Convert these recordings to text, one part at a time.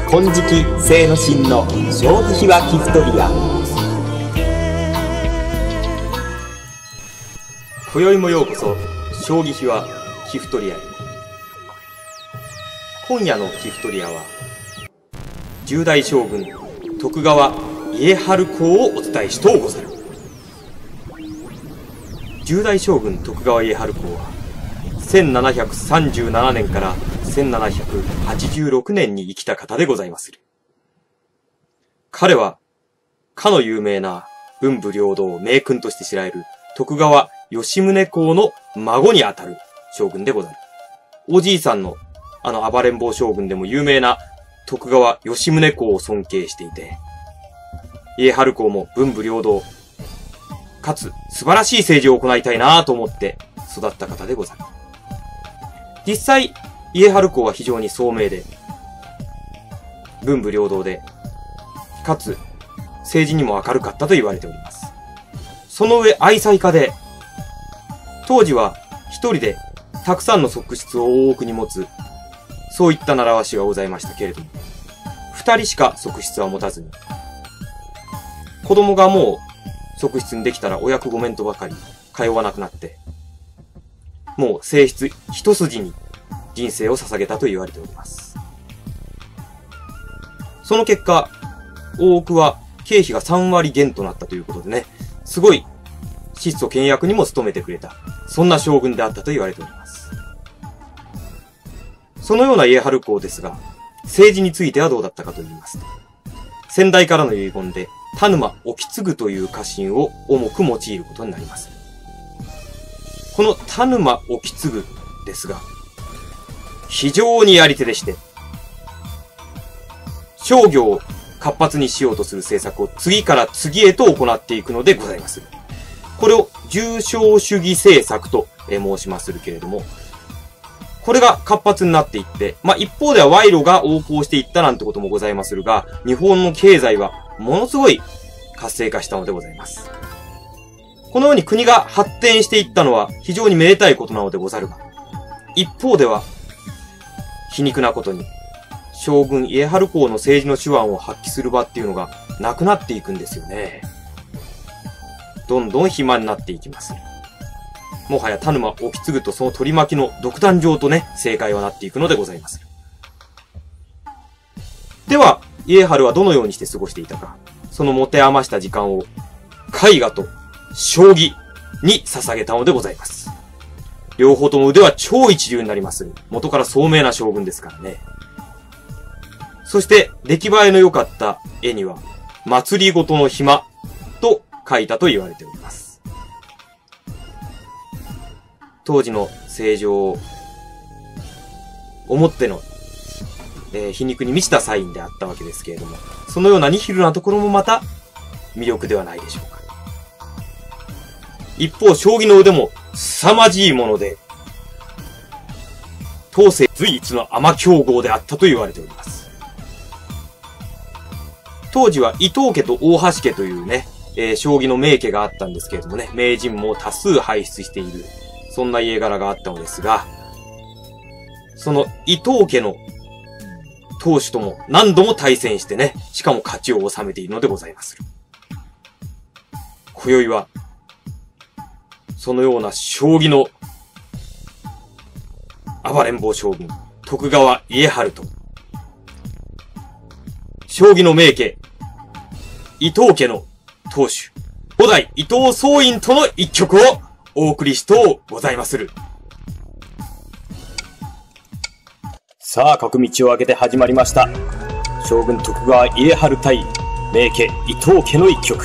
金色清の真の将棋秘話ギフトリア。今宵もようこそ将棋秘話ギフトリアへ。今夜のギフトリアは10代将軍徳川家治公をお伝えしとうござる。10代将軍徳川家治公は1737年から1786年に生きた方でございまする。彼はかの有名な文武両道名君として知られる徳川吉宗公の孫にあたる将軍でござる。おじいさんの暴れん坊将軍でも有名な徳川吉宗公を尊敬していて、家治公も文武両道かつ素晴らしい政治を行いたいなと思って育った方でござる。実際家治公は非常に聡明で文武両道でかつ政治にも明るかったと言われております。その上愛妻家で、当時は一人でたくさんの側室を多くに持つそういった習わしがございましたけれども、二人しか側室は持たずに、子供がもう側室にできたらお役御免とばかり通わなくなって、もう正室一筋に人生を捧げたと言われております。その結果、大奥は経費が3割減となったということでね、すごい質素倹約にも努めてくれた、そんな将軍であったと言われております。そのような家治公ですが、政治についてはどうだったかと言いますと、先代からの遺言で田沼意次という家臣を重く用いることになります。この田沼意次ですが、非常にやり手でして、商業を活発にしようとする政策を次から次へと行っていくのでございます。これを重商主義政策と申しまするけれども、これが活発になっていって、一方では賄賂が横行していったなんてこともございまするが、日本の経済はものすごい活性化したのでございます。このように国が発展していったのは非常にめでたいことなのでござるが、一方では皮肉なことに将軍家治公の政治の手腕を発揮する場っていうのがなくなっていくんですよね。どんどん暇になっていきます。もはや田沼意次とその取り巻きの独壇場とね、政界はなっていくのでございます。では、家治はどのようにして過ごしていたか。その持て余した時間を絵画と将棋に捧げたのでございます。両方とも腕は超一流になります。元から聡明な将軍ですからね。そして出来栄えの良かった絵には、祭りごとの暇と書いたと言われております。当時の政情を思っての、皮肉に満ちたサインであったわけですけれども、そのようなニヒルなところもまた魅力ではないでしょうか。一方、将棋の腕も凄まじいもので、当世随一のアマ強豪であったと言われております。当時は伊藤家と大橋家というね、将棋の名家があったんですけれどもね、名人も多数輩出している、そんな家柄があったのですが、その伊藤家の当主とも何度も対戦してね、しかも勝ちを収めているのでございます。今宵は、そのような将棋の暴れん坊将軍、徳川家治と、将棋の名家、伊藤家の当主、五代伊藤宗院との一局をお送りしとうございまする。さあ、各道を開けて始まりました。将軍徳川家治対名家伊藤家の一局。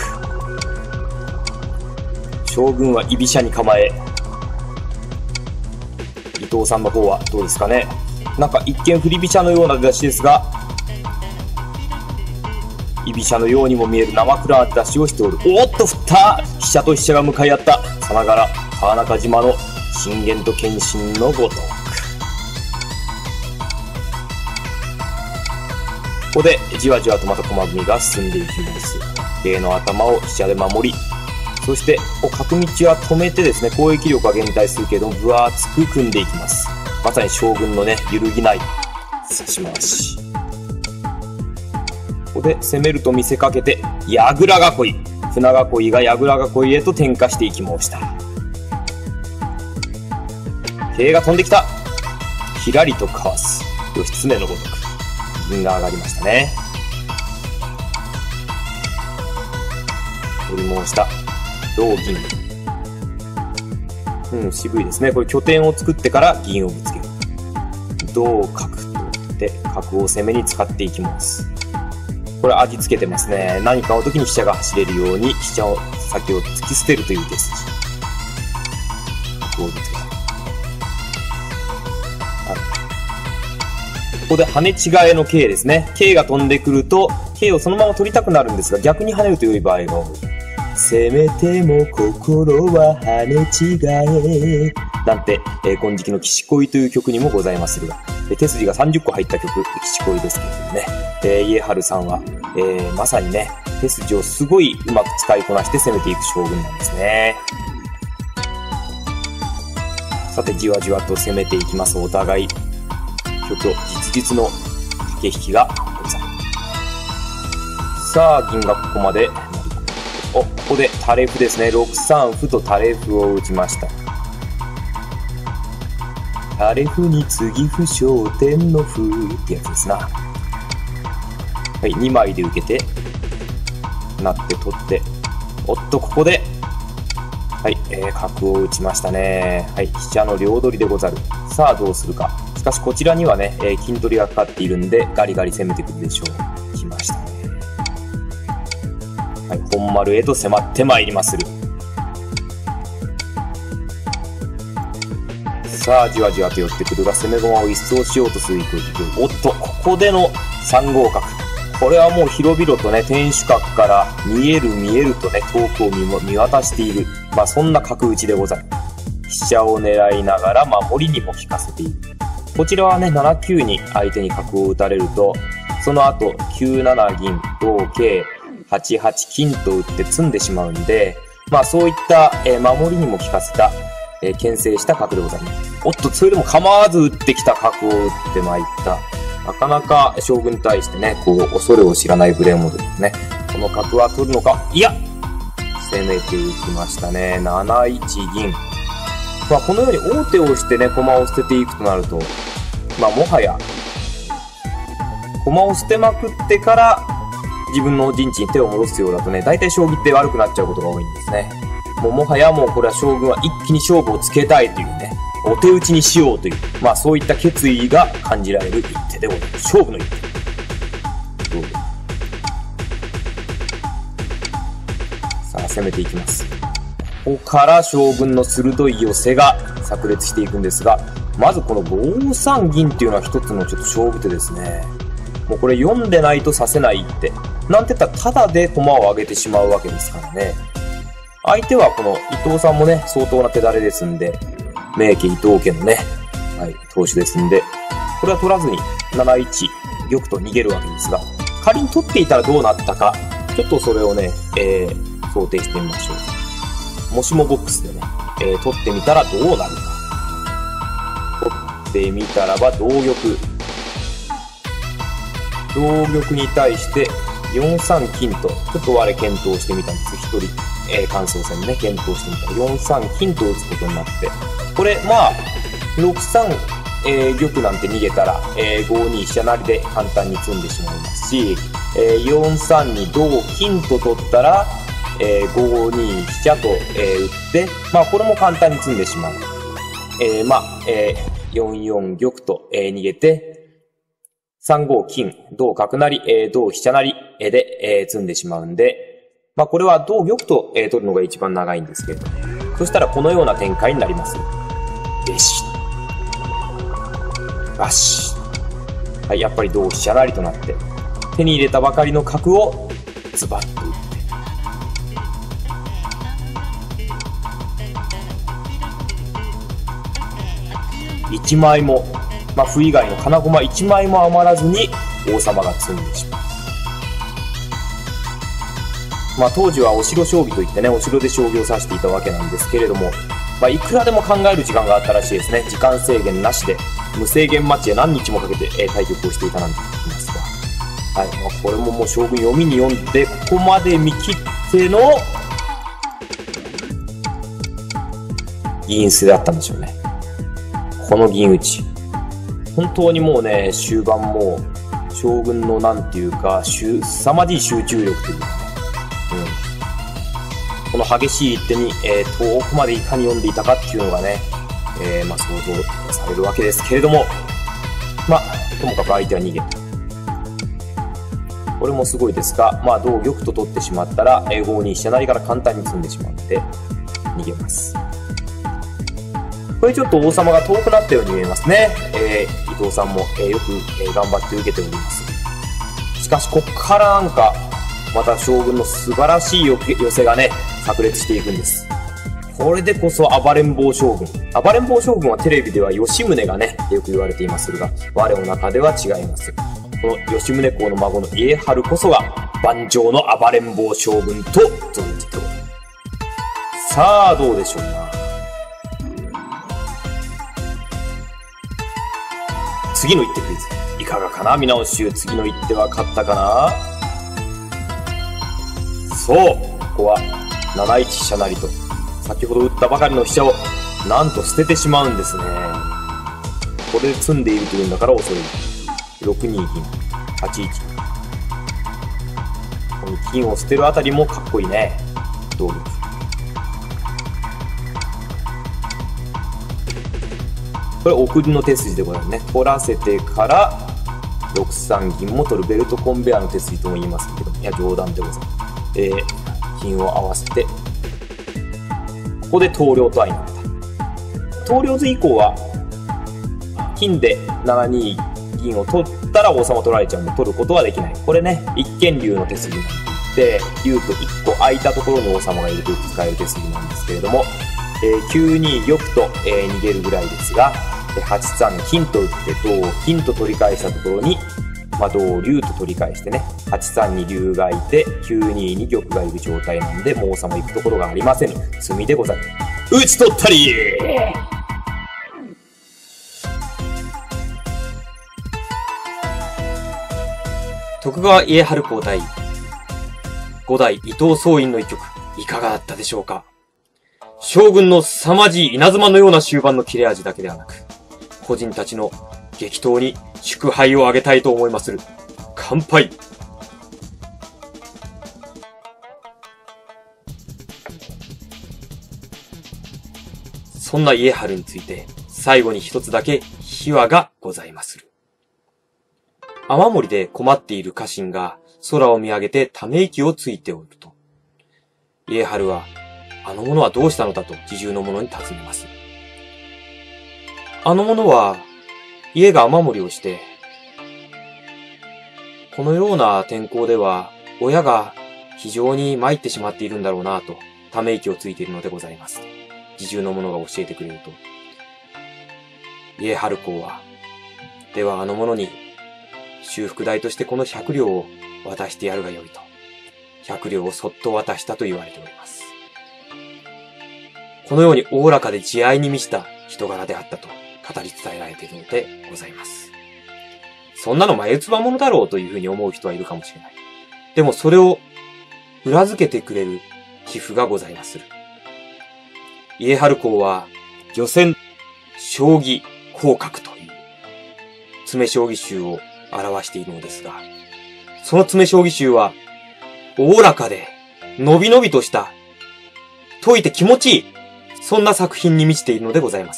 将軍は居飛車に構え、伊藤さんの方はどうですかね。なんか一見振り飛車のような出だしですが、居飛車のようにも見える生暗な出だしをしておる。おっと振った。飛車と飛車が向かい合ったさながら川中島の信玄と謙信のごとく。ここでじわじわとまた駒組みが進んでいきます。桂の頭を飛車で守り、そして角道は止めてですね、攻撃力は減退するけど分厚く組んでいきます。まさに将軍のね、揺るぎない指し回し。 ここで攻めると見せかけて、櫓囲い。船囲いが櫓囲いへと転化していきました。桂が飛んできた。ひらりとかわす。義経のごとく。銀が上がりましたね。取り申した。同銀。渋いですね。これ拠点を作ってから銀をぶつける。同角と打って角を攻めに使っていきます。これ味付けてますね。何かの時に飛車が走れるように飛車を先を突き捨てるという手筋。角をぶつけた。ここで跳ね違えの桂ですね。桂が飛んでくると桂をそのまま取りたくなるんですが、逆に跳ねると良い場合が多い。せめても心は跳ね違えなんて、金色の騎士恋という曲にもございまするが、手筋が30個入った曲、騎士恋ですけれどもね、家春さんは、まさにね、手筋をすごいうまく使いこなして攻めていく将軍なんですね。さて、じわじわと攻めていきます。お互い、虚虚実実の駆け引きがございます。さあ、銀がここまで。ここでタレ歩ですね。6三歩とタレ歩を打ちました。タレ歩に次歩昇天の歩ってやつですな。はい、2枚で受けて、なって取って、ここで、はい、角を打ちましたね。はい、飛車の両取りでござる。さあ、どうするか。しかし、こちらにはね、金取りがかかっているんで、ガリガリ攻めてくるでしょう。来ましたね。はい、本丸へと迫ってまいりまする。さあ、じわじわと寄ってくるが、攻め駒を一掃しようとする勢い。ここでの3五角。これはもう広々とね、天守閣から見えるとね、遠くを見渡している。そんな角打ちでござる。飛車を狙いながら守りにも効かせている。こちらはね、7九に相手に角を打たれると、その後、9七銀、同桂、8八金と打って詰んでしまうんで、そういった、守りにも効かせた、牽制した角でございます。それでも構わず打ってきた角を打ってまいった。なかなか将軍に対してね、恐れを知らない無礼者ですね。この角は取るのか、いや攻めていきましたね。7一銀。このように王手をしてね、駒を捨てていくとなると、もはや、駒を捨てまくってから、自分の陣地に手を戻すようだとね、大体将棋って悪くなっちゃうことが多いんですね。もはやこれは将軍は一気に勝負をつけたいというね、お手打ちにしようという、そういった決意が感じられる一手でございます。勝負の一手。さあ、攻めていきます。ここから将軍の鋭い寄せが炸裂していくんですが、まずこの5三銀っていうのは一つのちょっと勝負手ですね。もうこれ読んでないと指せない一手。なんて言ったらタダで駒を上げてしまうわけですからね。相手はこの伊藤さんもね、相当な手だれですんで、名家伊藤家のね、はい、投手ですんで、これは取らずに7一玉と逃げるわけですが、仮に取っていたらどうなったか、ちょっとそれをね、想定してみましょう。もしもボックスでね、取ってみたらどうなるか。取ってみたらば同玉。同玉に対して4三金と、ちょっと我検討してみたんです。一人、感想戦ね、検討してみたら4三金と打つことになって、これ、6三、玉なんて逃げたら、5二飛車成で簡単に詰んでしまいますし、4三に同金と取ったら、5二飛車と、打って、これも簡単に詰んでしまう。4四玉と、逃げて、3五金、同角成、同飛車成で、詰んでしまうんで、これは同玉と、取るのが一番長いんですけれども、そしたらこのような展開になります。べし。バシ。はい、やっぱり同飛車成となって、手に入れたばかりの角をズバッと打って。1枚も、歩以外の金駒1枚も余らずに王様が詰んでしまう。当時はお城将棋といってね、お城で将棋を指していたわけなんですけれども、いくらでも考える時間があったらしいですね。時間制限なしで、無制限マッチで何日もかけて、対局をしていたなんて言いますが。 はい。まあ、これももう将軍読みに読んで、ここまで見切っての、銀捨てだったんでしょうね。この銀打ち。本当にもうね、終盤もう、将軍のなんていうか、凄まじい集中力というかね。この激しい一手に、遠くまでいかに読んでいたかっていうのがね、まあ想像されるわけですけれども、まあ、ともかく相手は逃げた。これもすごいですが、まあ同玉と取ってしまったら、5二飛車成から簡単に詰んでしまって、逃げます。これちょっと王様が遠くなったように見えますね。伊藤さんも、よく、頑張って受けております。しかし、こっからなんか、また将軍の素晴らしい寄せがね、炸裂していくんです。これでこそ暴れん坊将軍。暴れん坊将軍はテレビでは吉宗がね、よく言われていますが、我の中では違います。この吉宗公の孫の家治こそが、盤上の暴れん坊将軍と存じております。さあ、どうでしょうな。次の一手クイズ。いかがかな皆の衆、次の一手は勝ったかな。そう、ここは7一飛車成と、先ほど打ったばかりの飛車をなんと捨ててしまうんですね。これで詰んでいるというんだから恐れる。6二銀、8一。この金を捨てるあたりもかっこいいね。同玉。これ送りの手筋でございますね。取らせてから6三銀も取るベルトコンベアの手筋とも言いますけど、いや冗談でございます。金を合わせて、ここで投了と相なった。投了図以降は、金で7二銀を取ったら王様取られちゃうんで取ることはできない。これね、一間竜の手筋になっていて、竜と1個空いたところに王様がいるとよく使える手筋なんですけれども、9二玉と、逃げるぐらいですが、8三金と打って同金と取り返したところに、まあ、同竜と取り返してね、8三に竜がいて、9二に玉がいる状態なんで、もう王様行くところがありません。詰みでござる。打ち取ったり徳川家治公対5代伊藤宗院の一局、いかがだったでしょうか。将軍の凄まじい稲妻のような終盤の切れ味だけではなく、個人たちの激闘に祝杯をあげたいと思いまする。乾杯。そんな家治について、最後に一つだけ秘話がございまする。雨漏りで困っている家臣が空を見上げてため息をついておると、家治は、あの者はどうしたのだと侍従の者に尋ねます。あの者は、家が雨漏りをして、このような天候では、親が非常に参ってしまっているんだろうなと、ため息をついているのでございます。侍従の者が教えてくれると。家治公は、ではあの者に、修復代としてこの100両を渡してやるがよいと、100両をそっと渡したと言われております。このようにおおらかで慈愛に満ちた人柄であったと語り伝えられているのでございます。そんなの眉唾者だろうというふうに思う人はいるかもしれない。でもそれを裏付けてくれる寄付がございまする。家治公は御前将棋広角という詰将棋集を表しているのですが、その詰将棋集はおおらかでのびのびとした解いて気持ちいいそんな作品に満ちているのでございます。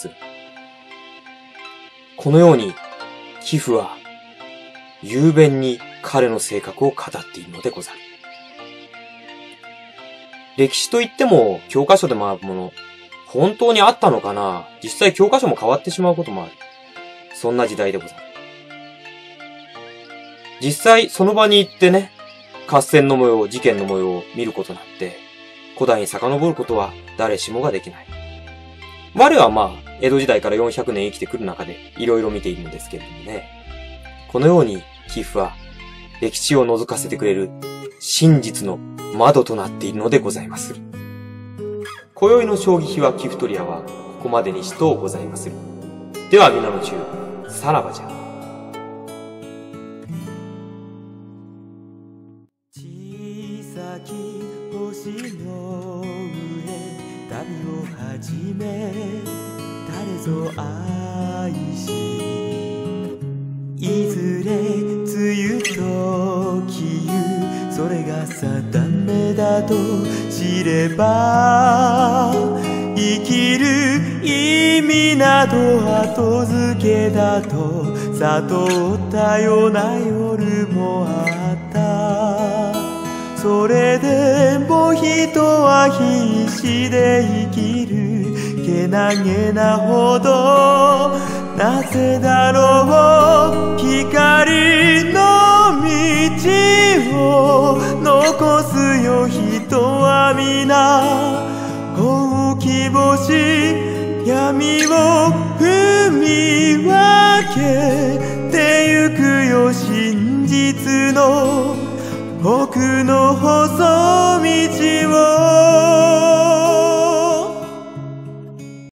このように寄付は雄弁に彼の性格を語っているのでござる。歴史といっても教科書で学ぶもの、本当にあったのかな。実際教科書も変わってしまうこともある。そんな時代でござる。実際その場に行ってね、合戦の模様、事件の模様を見ることなんて、古代に遡ることは誰しもができない。我はまあ、江戸時代から400年生きてくる中でいろいろ見ているのですけれどもね。このように寄付は歴史を覗かせてくれる真実の窓となっているのでございまする。今宵の将棋秘話寄付取り屋はここまでにしとうございまする。では皆の衆、さらばじゃ。 の上旅を始め誰ぞ愛しいずれ梅雨と消ゆそれが定めだと知れば生きる意味など後付けだと悟ったような夜もあったそれでも人は必死で生きるけなげなほどなぜだろう光の道を残すよ人は皆ほうき星闇を踏み分けてゆくよ真実の奥の細道を